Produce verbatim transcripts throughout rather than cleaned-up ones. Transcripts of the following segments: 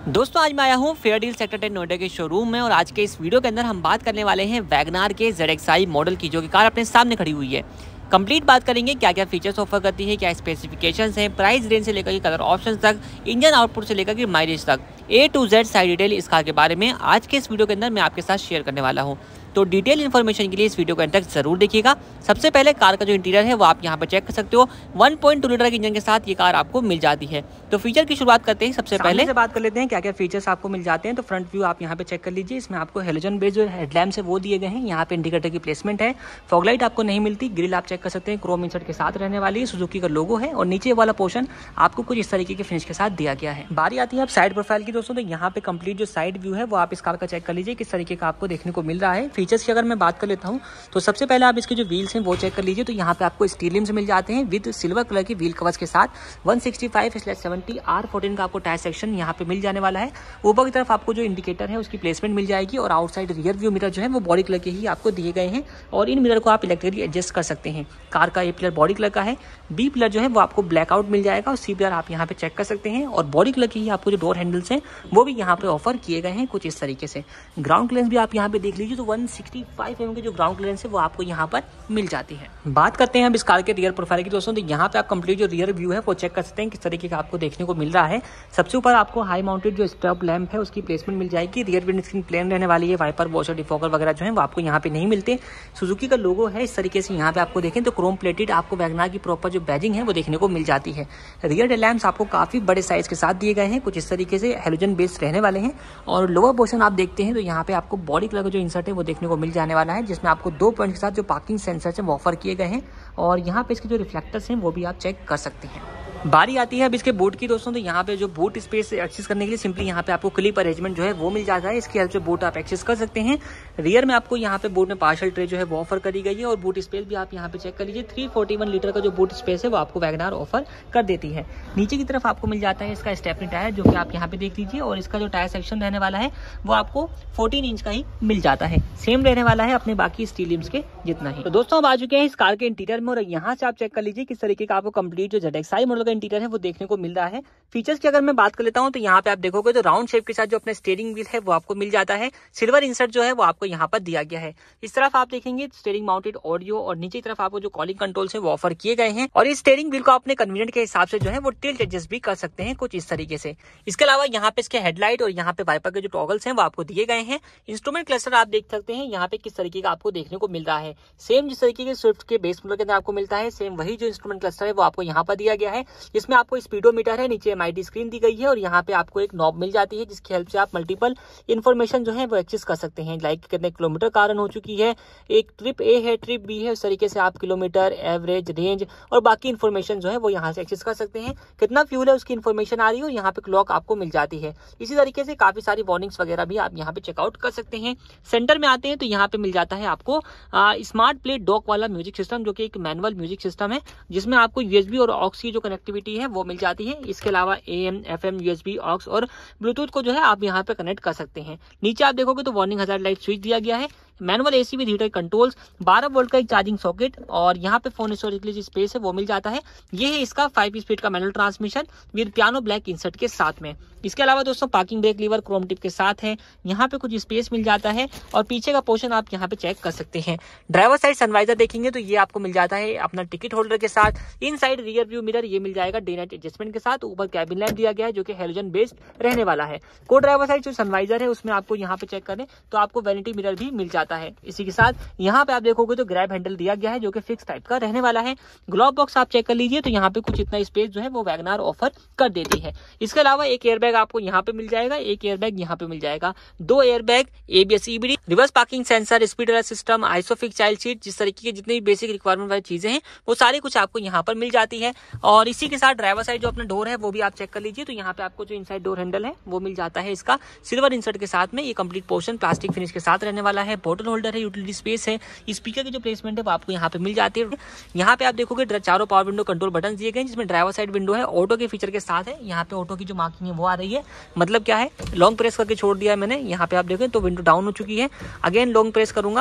दोस्तों आज मैं आया हूँ fair deal sector ten Noida के शोरूम में और आज के इस वीडियो के अंदर हम बात करने वाले हैं वैगनार के जेड एक्स आई मॉडल की, जो कि कार अपने सामने खड़ी हुई है। कंप्लीट बात करेंगे क्या क्या फीचर्स ऑफर करती है, क्या स्पेसिफिकेशंस हैं, प्राइस रेंज से लेकर के कलर ऑप्शंस तक, इंजन आउटपुट से लेकर के माइलेज तक, ए टू जेड सारी डिटेल इस कार के बारे में आज के इस वीडियो के अंदर मैं आपके साथ शेयर करने वाला हूँ। तो डिटेल इन्फॉर्मेशन के लिए इस वीडियो को अंत तक जरूर देखिएगा। सबसे पहले कार का जो इंटीरियर है वो आप यहाँ पर चेक कर सकते हो। वन पॉइंट टू लीटर के इंजन के साथ ये कार आपको मिल जाती है। तो फीचर की शुरुआत करते हैं। सबसे पहले से बात कर लेते हैं क्या क्या फीचर्स आपको मिल जाते हैं। तो फ्रंट व्यू आप यहाँ पे चेक कर लीजिए। इसमें आपको हेलोजन बेस्ड जो हेडलैम्प्स है वो दिए गए हैं। यहाँ पे इंडिकेटर की प्लेसमेंट है। फॉगलाइट आपको नहीं मिलती। ग्रिल आप चेक कर सकते हैं, क्रोम इंसर्ट के साथ रहने वाली सुजुकी का लोगो है और नीचे वाला पोर्शन आपको कुछ इस तरीके के फिनिश के साथ दिया गया है। बारी आती है अब साइड प्रोफाइल की दोस्तों। तो यहाँ पे कंप्लीट जो साइड व्यू है वो आप इस कार का चेक कर लीजिए किस तरीके का आपको देखने को मिल रहा है। फीचर्स की अगर मैं बात कर लेता हूँ तो सबसे पहले आप इसके जो व्हील्स हैं वो चेक कर लीजिए। तो यहाँ पे आपको स्टील रिम्स मिल जाते हैं विद सिल्वर कलर की व्हील कवर्स के साथ। One sixty five slash seventy R fourteen का आपको टायर सेक्शन यहाँ पे मिल जाने वाला है। ऊपर की तरफ आपको जो इंडिकेटर है उसकी प्लेसमेंट मिल जाएगी और आउटसाइड रियर व्यू मिरर जो है वो बॉडी कलर के ही आपको दिए गए हैं और इन मिरर को आप इलेक्ट्रिकली एडजस्ट कर सकते हैं। कार का ए पिलर बॉडी कलर का है, बी पिलर जो है वो आपको ब्लैकआउट मिल जाएगा और सी पिलर आप यहाँ पे चेक कर सकते हैं और बॉडी कलर के ही आपको जो डोर हैंडल्स हैं वो भी यहाँ पे ऑफर किए गए हैं कुछ इस तरीके से। ग्राउंड क्लियरेंस भी आप यहाँ पे देख लीजिए। तो वन सिक्सटी फाइव एम के जो ग्राउंड क्लियरेंस है वो आपको यहाँ पर मिल जाती है। बात करते हैं अब इस कार के रियर प्रोफाइल की दोस्तों। तो यहाँ पे आप कंप्लीट जो रियर व्यू है वो चेक कर सकते हैं किस तरीके का आपको देखने को मिल रहा है। सबसे ऊपर आपको हाई माउंटेड जो स्टॉप लैंप है उसकी प्लेसमेंट मिल जाएगी। रियर विंड स्क्रीन प्लेन रहने वाली है। वाइपर वॉशर डिफॉगर वगैरह जो है वो आपको यहाँ पे नहीं मिलते। सुजुकी का लोगो है इस तरीके से यहाँ पे आपको देखें तो क्रोम प्लेटेड आपको वैगनार की प्रॉपर जो बैजिंग है वो देखने को मिल जाती है। रियर हेडलैम्प्स आपको काफी बड़े साइज के साथ दिए गए हैं कुछ इस तरीके से हेलोजन बेस्ड रहने वाले हैं। और लोअर पोर्शन आप देखते हैं तो यहाँ पे आपको बॉडी कलर का जो इंसर्ट है वो देखने को मिल जाने वाला है, जिसमें आपको दो पॉइंट के साथ जो पार्किंग सेंसर है वो ऑफर किए गए हैं और यहाँ पे इसके जो रिफ्लेक्टर्स हैं वो भी आप चेक कर सकते हैं। बारी आती है अब इसके बूट की दोस्तों। तो यहाँ पे जो बूट स्पेस एक्सेस करने के लिए सिंपली यहाँ पे आपको क्लिप अरेंजमेंट जो है वो मिल जाता है। इसकी हेल्प से बूट आप एक्सेस कर सकते हैं। रियर में आपको यहाँ पे बूट में पार्शल ट्रे जो है वो ऑफर करी गई है और बूट स्पेस भी आप यहाँ पे चेक कर लीजिए। थ्री फोर्टी वन लीटर का जो बूट स्पेस है वो आपको वैगनार ऑफर कर देती है। नीचे की तरफ आपको मिल जाता है इसका स्टेपनी टायर जो कि आप यहाँ पे देख लीजिए और इसका जो टायर सेक्शन रहने वाला है वो आपको फोर्टीन इंच का ही मिल जाता है। सेम रहने वाला है अपने बाकी स्टील रिम्स के जितना ही। तो दोस्तों अब आ चुके हैं इस कार के इंटीरियर में और यहाँ से आप चेक कर लीजिए किस तरीके का आपको कंप्लीट जो जेड एक्स आई मॉडल का इंटीरियर है वो देखने को मिल रहा है। फीचर्स की अगर मैं बात कर लेता हूं तो यहाँ पे आप देखोगे तो राउंड शेप के साथ जो अपना स्टीयरिंग व्हील है वो आपको मिल जाता है। सिल्वर इंसर्ट जो है वो आपको यहाँ पर दिया गया है। इस तरफ आप देखेंगे स्टीयरिंग माउंटेड ऑडियो और नीचे की तरफ आपको जो कॉलिंग कंट्रोल्स है वो ऑफर किए गए हैं और इस स्टीयरिंग व्हील को अपने कन्वीनियंट के हिसाब से जो है वो टिल्ट एडजस्ट भी कर सकते हैं कुछ इस तरीके से। इसके अलावा यहाँ पे इसके हेडलाइट और यहाँ पे वाइपर के जो टॉगल्स हैं वो आपको दिए गए हैं। इंस्ट्रूमेंट क्लस्टर आप देख सकते हैं यहाँ पे किस तरीके का आपको देखने को मिल रहा है। सेम जिस तरीके के स्विफ्ट के बेस मॉडल के अंदर आपको मिलता है सेम वही जो इंस्ट्रूमेंट क्लस्टर है वो आपको यहाँ पर दिया गया है। इसमें आपको स्पीडोमीटर है, नीचे एमआईडी स्क्रीन दी गई है और यहाँ पे आपको एक नॉब मिल जाती है जिसकी हेल्प से आप मल्टीपल इन्फॉर्मेशन जो है वो एक्सेस कर सकते हैं। लाइक कितने किलोमीटर कार रन हो चुकी है, एक ट्रिप ए है, ट्रिप बी है, इस तरीके से आप किलोमीटर, एवरेज, रेंज और बाकी इन्फॉर्मेशन जो है वो यहाँ से एक्सेस कर सकते हैं। कितना फ्यूल है उसकी इन्फॉर्मेशन आ रही है और यहाँ पे क्लॉक आपको मिल जाती है। इसी तरीके से काफी सारी वार्निंग्स वगैरह भी आप यहाँ पे चेकआउट कर सकते हैं। सेंटर में आते हैं तो यहाँ पे मिल जाता है आपको स्मार्ट प्ले डॉक वाला म्यूजिक सिस्टम जो कि एक मैनुअल म्यूजिक सिस्टम है जिसमें आपको यूएसबी और ऑक्स की जो कनेक्टिविटी है वो मिल जाती है। इसके अलावा एएम, एफएम, यूएसबी, ऑक्स और ब्लूटूथ को जो है आप यहाँ पे कनेक्ट कर सकते हैं। नीचे आप देखोगे तो वार्निंग हजार्ड लाइट स्विच दिया गया है। Manual AC with heater controls, बारह वोल्ट का एक चार्जिंग सॉकेट और यहाँ पे फोन स्टोरेज के लिए स्पेस है वो मिल जाता है। ये है इसका फाइव स्पीड का manual transmission with piano black insert के साथ में। इसके अलावा दोस्तों parking brake lever chrome tip के साथ है। यहाँ पे कुछ स्पेस मिल जाता है और पीछे का पोर्शन आप यहाँ पे चेक कर सकते हैं। ड्राइवर साइड सनवाइजर देखेंगे तो ये आपको मिल जाता है अपना टिकट होल्डर के साथ। Inside rear view mirror ये मिल जाएगा डे नाइट एडजस्टमेंट के साथ। ऊपर कैबिन लैंप दिया गया है जो कि हेलोजन बेस्ड रहने वाला है। को ड्राइवर साइड जो सनवाइजर है उसमें आपको यहाँ पे चेक करें तो आपको वैनिटी मिरर भी मिल जाता है। इसी के साथ यहाँ पे आप देखोगे तो ग्रैब हैंडल दिया गया है जो कि फिक्स टाइप का रहने वाला है। ग्लोव बॉक्स आप चेक कर लीजिए तो यहाँ पे कुछ इतना स्पेस जो है वो वैगनार ऑफर कर देती है। इसके अलावा एक एयरबैग आपको यहाँ पे मिल जाएगा, एक एयरबैग यहाँ पे मिल जाएगा, दो airbag, ABS, EBD, reverse parking sensor, speed alert system, ISOFIX child seat, जिस तरीके की जितनी भी बेसिक रिक्वायरमेंट वाली चीजें हैं वो सारी कुछ आपको यहाँ पर मिल जाती है। और इसी के साथ ड्राइवर साइड जो अपना डोर है वो भी आप चेक कर लीजिए तो यहाँ पे आपको जो इनसाइड डोर हैंडल है वो मिल जाता है इसका सिल्वर इंसर्ट के साथ में। ये कंप्लीट पोर्शन प्लास्टिक फिनिश के साथ रहने वाला है। बोतल होल्डर है, यूटिलिटी स्पेस है, स्पीकर की जो प्लेसमेंट है वो आपको यहाँ पे मिल जाती है। यहाँ पे आप देखोगे चारों पावर विंडो कंट्रोल बटन दिए गए जिसमें ड्राइवर साइड विंडो है ऑटो के फीचर के साथ है। यहाँ पे ऑटो की जो मार्किंग है वो आ रही है, मतलब क्या है लॉन्ग प्रेस करके छोड़ दिया है मैंने। यहाँ पे आप देखें तो विंडो डाउन हो चुकी है। अगेन लॉन्ग प्रेस करूंगा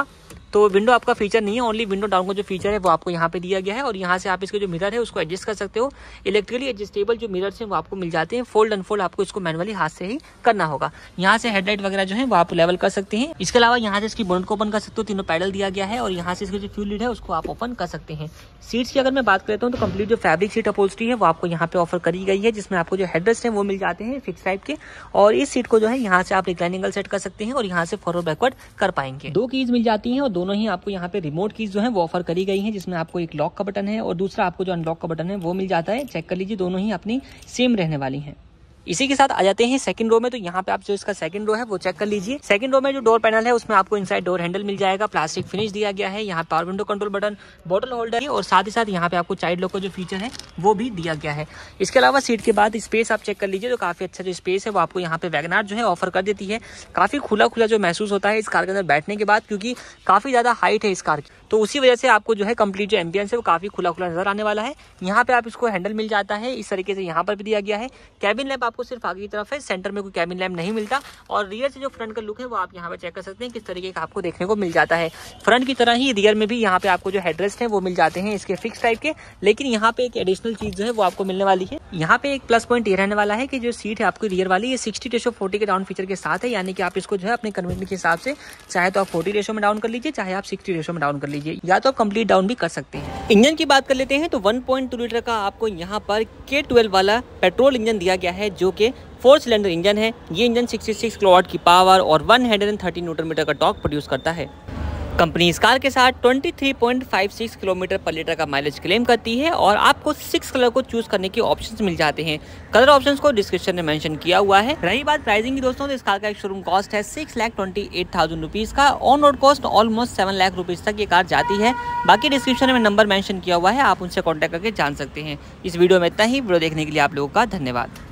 तो विंडो आपका फीचर नहीं है, ओनली विंडो डाउन का जो फीचर है वो आपको यहाँ पे दिया गया है। और यहाँ से आप इसके जो मिरर है उसको एडजस्ट कर सकते हो। इलेक्ट्रिकली एडजस्टेबल जो मिरर्स हैं वो आपको मिल जाते हैं। फोल्ड अनफोल्ड आपको इसको मैनुअली हाथ से ही करना होगा। यहाँ से हेडलाइट वगैरह जो है वो आप लेवल कर सकते हैं। इसके अलावा यहाँ से इसकी बोनट को ओपन कर सकते हो, तीनों पैडल दिया गया है। और यहाँ से इसके जो फ्यूल लीड है उसको आप ओपन कर सकते हैं। सीट्स की अगर मैं बात करता हूँ तो कंप्लीट जो फैब्रिक सीट अपहोल्स्ट्री है वो आपको यहाँ पे ऑफर करी गई है, जिसमें आपको जो हेडरेस्ट है वो मिल जाते हैं फिक्स टाइप के। और इस सीट को जो है यहाँ से आप रिक्लाइनिंग एंगल सेट कर सकते हैं और यहाँ से फॉरवर्ड बैकवर्ड कर पाएंगे। दो कीज मिल जाती हैं और दोनों ही आपको यहाँ पे रिमोट कीज जो है वो ऑफर करी गई है, जिसमें आपको एक लॉक का बटन है और दूसरा आपको जो अनलॉक का बटन है वो मिल जाता है। चेक कर लीजिए, दोनों ही अपनी सेम रहने वाली हैं। इसी के साथ आ जाते हैं सेकंड रो में। तो यहाँ पे आप जो इसका सेकंड रो है वो चेक कर लीजिए। सेकंड रो में जो डोर पैनल है उसमें आपको इनसाइड डोर हैंडल मिल जाएगा, प्लास्टिक फिनिश दिया गया है। यहाँ power window control button, bottle holder है और साथ ही साथ यहाँ पे आपको चाइल्ड लॉक का जो फीचर है वो भी दिया गया है। इसके अलावा सीट के बाद स्पेस आप चेक कर लीजिए, तो काफी अच्छा जो स्पेस है वो आपको यहाँ पे वैगनार जो है ऑफर कर देती है। काफी खुला खुला जो महसूस होता है इस कार के अंदर बैठने के बाद, क्योंकि काफी ज्यादा हाइट है इस कार की, तो उसी वजह से आपको जो है कंप्लीट जो एम्बियंस है वो काफी खुला खुला नजर आने वाला है। यहाँ पे आप इसको हैंडल मिल जाता है इस तरीके से, यहाँ पर भी दिया गया है। कैबिन लैंप आपको सिर्फ आगे की तरफ है, सेंटर में कोई कैबिन लैंप नहीं मिलता। और रियर से जो फ्रंट का लुक है वो आप यहाँ पे चेक कर सकते हैं किस तरीके का आपको देखने को मिल जाता है। फ्रंट की तरह ही रियर में भी यहाँ पे आपको जो हेडरेस्ट है वो मिल जाते हैं इसके फिक्स टाइप के, लेकिन यहाँ पे एक एडिशनल चीज जो है वो आपको मिलने वाली है। यहाँ पे एक प्लस पॉइंट ये रहने वाला है कि जो सीट है आपकी रियर वाली ये सिक्सटी रेशो फोर्टी के डाउन फीचर के साथ है, यानी कि आप इसको जो है अपने कन्वीनियंस के हिसाब से चाहे तो आप फोर्टी रेशो में डाउन कर लीजिए, चाहे आप सिक्सटी रेशो में डाउन कर लीजिए, या तो आप कंप्लीट डाउन भी कर सकते हैं। इंजन की बात कर लेते हैं तो वन पॉइंट टू लीटर का आपको यहाँ पर के ट्वेल्व वाला पेट्रोल इंजन दिया गया है, जो कि फोर सिलेंडर इंजन है। ये इंजन छियासठ किलोवाट की पावर और एक सौ तीस न्यूटन मीटर का टॉर्क प्रोड्यूस करता है। कंपनी इस कार के साथ तेईस पॉइंट पाँच छह किलोमीटर पर लीटर का माइलेज क्लेम करती है और आपको सिक्स कलर को चूज करने के ऑप्शंस मिल जाते हैं। कलर ऑप्शंस को डिस्क्रिप्शन में मेंशन किया हुआ है। रही बात प्राइसिंग की दोस्तों, तो इस कार का एक शोरूम कॉस्ट है six lakh twenty eight thousand rupees का। On road cost almost seven lakh rupees तक ये कार जाती है। बाकी डिस्क्रिप्शन में नंबर मेंशन किया हुआ है, आप उनसे कॉन्टैक्ट करके जान सकते हैं। इस वीडियो में इतना ही। वीडियो देखने के लिए आप लोगों का धन्यवाद।